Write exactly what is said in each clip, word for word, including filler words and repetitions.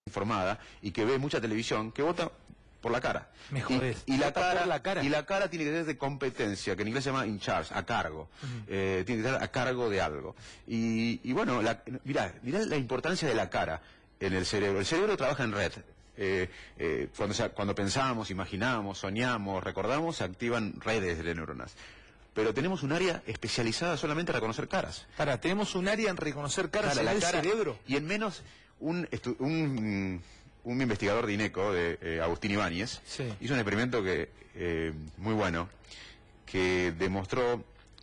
informada y que ve mucha televisión, que vota por la cara. Me jodés. Y, y, la cara, la cara. y la cara tiene que ser de competencia, que en inglés se llama in charge, a cargo. Uh-huh. eh, tiene que estar a cargo de algo. Y, y bueno, la, mirá, mirá la importancia de la cara en el cerebro. El cerebro trabaja en red. Eh, eh, cuando, se, cuando pensamos, imaginamos, soñamos, recordamos, se activan redes de neuronas. Pero tenemos un área especializada solamente en reconocer caras. Para, tenemos un área en reconocer caras Cara, en la el cara, cerebro. Y en menos, un, un, un investigador de INECO, de eh, Agustín Ibáñez, sí. hizo un experimento que eh, muy bueno, que demostró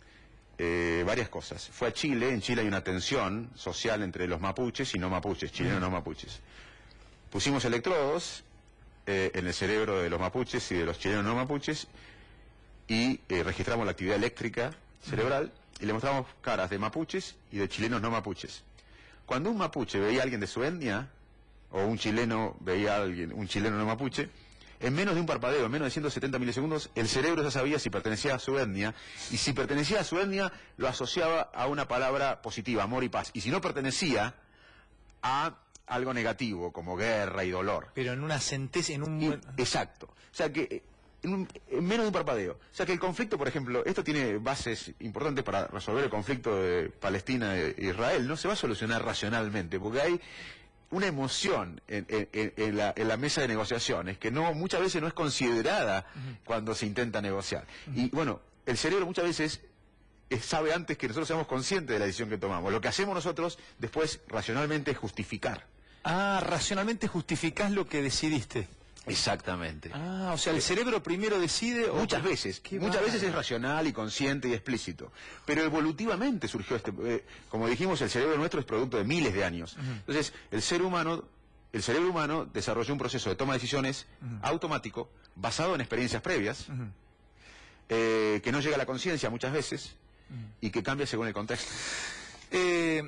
eh, varias cosas. Fue a Chile, en Chile hay una tensión social entre los mapuches y no mapuches, chilenos no mapuches. Pusimos electrodos eh, en el cerebro de los mapuches y de los chilenos no mapuches, y eh, registramos la actividad eléctrica cerebral y le mostramos caras de mapuches y de chilenos no mapuches. Cuando un mapuche veía a alguien de su etnia, o un chileno veía a alguien, un chileno no mapuche, en menos de un parpadeo, en menos de ciento setenta milisegundos, el cerebro ya sabía si pertenecía a su etnia, y si pertenecía a su etnia, lo asociaba a una palabra positiva, amor y paz, y si no pertenecía, a algo negativo, como guerra y dolor. Pero en una sentencia, en un... Y, exacto. O sea que... En, un, en menos de un parpadeo. O sea que el conflicto, por ejemplo, esto tiene bases importantes para resolver el conflicto de Palestina e Israel, no se va a solucionar racionalmente, porque hay una emoción en, en, en, la, en la mesa de negociaciones que no muchas veces no es considerada uh-huh. cuando se intenta negociar. Uh-huh. Y bueno, el cerebro muchas veces es, sabe antes que nosotros seamos conscientes de la decisión que tomamos. Lo que hacemos nosotros después racionalmente es justificar. Ah, racionalmente justificás lo que decidiste. Exactamente. Ah, o sea, el cerebro primero decide... Muchas o... veces, muchas veces es racional y consciente y explícito. Pero evolutivamente surgió este... Eh, como dijimos, el cerebro nuestro es producto de miles de años. Uh-huh. Entonces, el ser humano, el cerebro humano desarrolló un proceso de toma de decisiones uh-huh. automático, basado en experiencias previas, uh-huh. eh, que no llega a la conciencia muchas veces, uh-huh. y que cambia según el contexto. Eh...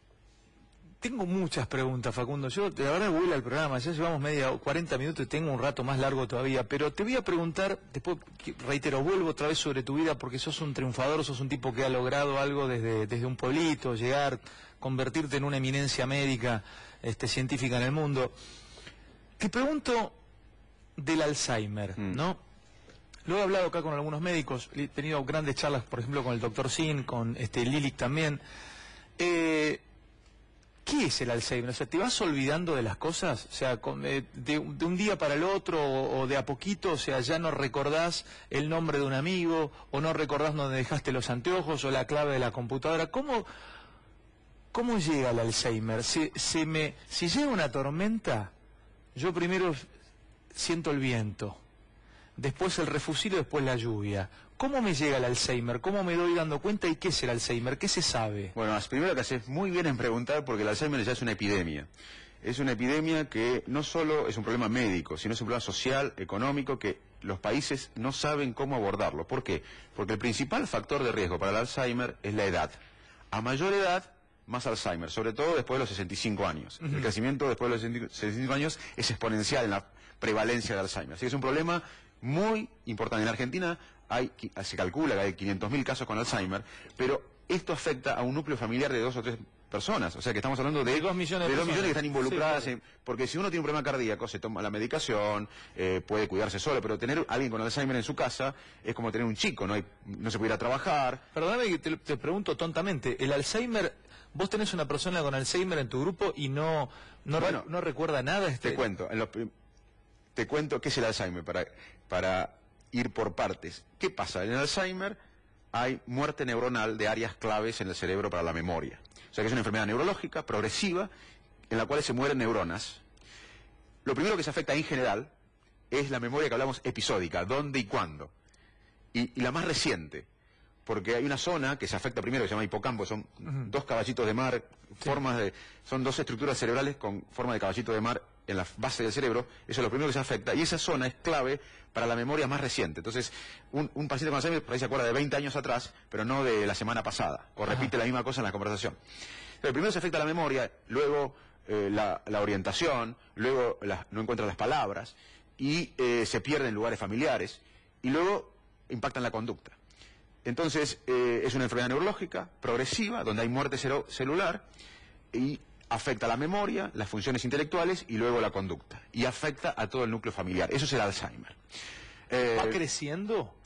Tengo muchas preguntas, Facundo. Yo, la verdad, vuela al programa. Ya llevamos media, cuarenta minutos y tengo un rato más largo todavía. Pero te voy a preguntar, después, reitero, vuelvo otra vez sobre tu vida porque sos un triunfador, sos un tipo que ha logrado algo desde, desde un pueblito, llegar, convertirte en una eminencia médica, este, científica en el mundo. Te pregunto del Alzheimer, mm. ¿no? Lo he hablado acá con algunos médicos, he tenido grandes charlas, por ejemplo, con el doctor Sin, con este Lilich también. Eh... ¿Qué es el Alzheimer? O sea, ¿te vas olvidando de las cosas? O sea, de, de un día para el otro o, o de a poquito, o sea, ya no recordás el nombre de un amigo o no recordás dónde dejaste los anteojos o la clave de la computadora. ¿Cómo, cómo llega el Alzheimer? Se, se me, si llega una tormenta, yo primero siento el viento, después el refusilio, después la lluvia. ¿Cómo me llega el Alzheimer? ¿Cómo me doy dando cuenta? ¿Y qué es el Alzheimer? ¿Qué se sabe? Bueno, primero que haces muy bien en preguntar, porque el Alzheimer ya es una epidemia. Es una epidemia que no solo es un problema médico, sino es un problema social, económico, que los países no saben cómo abordarlo. ¿Por qué? Porque el principal factor de riesgo para el Alzheimer es la edad. A mayor edad, más Alzheimer, sobre todo después de los sesenta y cinco años. Uh-huh. El crecimiento después de los sesenta y cinco años es exponencial en la prevalencia de Alzheimer. Así que es un problema muy importante. En Argentina hay, se calcula que hay quinientos mil casos con Alzheimer, pero esto afecta a un núcleo familiar de dos o tres personas. O sea que estamos hablando de, de dos millones de, de dos millones que están involucradas. Sí, claro. en, porque si uno tiene un problema cardíaco, se toma la medicación, eh, puede cuidarse solo, pero tener a alguien con Alzheimer en su casa es como tener un chico, no, hay, no se puede ir a trabajar. Perdóname que te, te pregunto tontamente, el Alzheimer, vos tenés una persona con Alzheimer en tu grupo y no, no, bueno, re, no recuerda nada. Este... Te cuento, en los, te cuento qué es el Alzheimer para... para ir por partes. ¿Qué pasa? En el Alzheimer hay muerte neuronal de áreas claves en el cerebro para la memoria. O sea que es una enfermedad neurológica, progresiva, en la cual se mueren neuronas. Lo primero que se afecta en general es la memoria que hablamos episódica, dónde y cuándo. Y, y la más reciente, porque hay una zona que se afecta primero, que se llama hipocampo, son uh-huh. dos caballitos de mar, sí. formas de, son dos estructuras cerebrales con forma de caballito de mar en la base del cerebro. Eso es lo primero que se afecta, y esa zona es clave para la memoria más reciente. Entonces, un, un paciente con Alzheimer por ahí se acuerda de veinte años atrás, pero no de la semana pasada, o Ajá. repite la misma cosa en la conversación. Pero primero se afecta la memoria, luego eh, la, la orientación, luego la, no encuentra las palabras, y eh, se pierde en lugares familiares, y luego impacta en la conducta. Entonces, eh, es una enfermedad neurológica, progresiva, donde hay muerte celular, y afecta la memoria, las funciones intelectuales y luego la conducta. Y afecta a todo el núcleo familiar. Eso es el Alzheimer. Eh, ¿Va creciendo?